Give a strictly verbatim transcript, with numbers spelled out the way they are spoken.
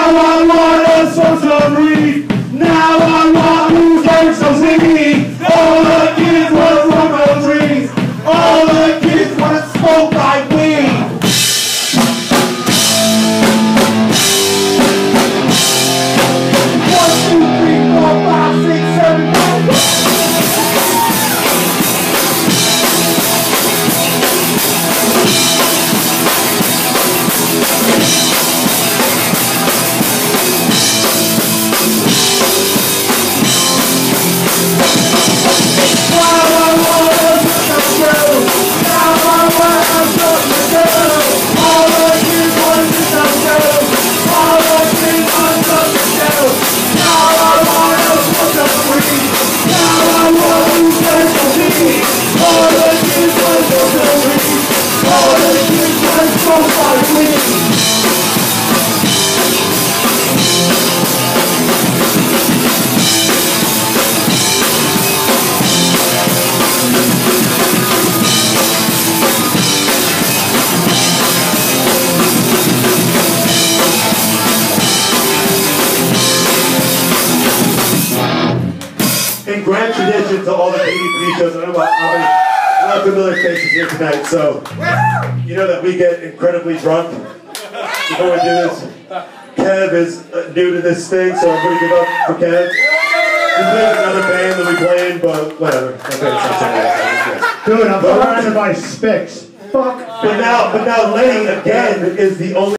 Now I want a sorcery. Now I want who gets so singing. All the kids want to smoke on trees. All the kids want to smoke like weed. One, two, three, four, five, six, seven, eight. In grand tradition to all the P D P shows, I don't know how many, a lot of familiar faces here tonight, so you know that we get incredibly drunk before we do this. Kev is uh, new to this thing, so I'm going to give up for Kev. He plays another band that we play in, but whatever. Okay, Dude, I'm surrounded by Spicks. Fuck. But now, but now Lenny again is the only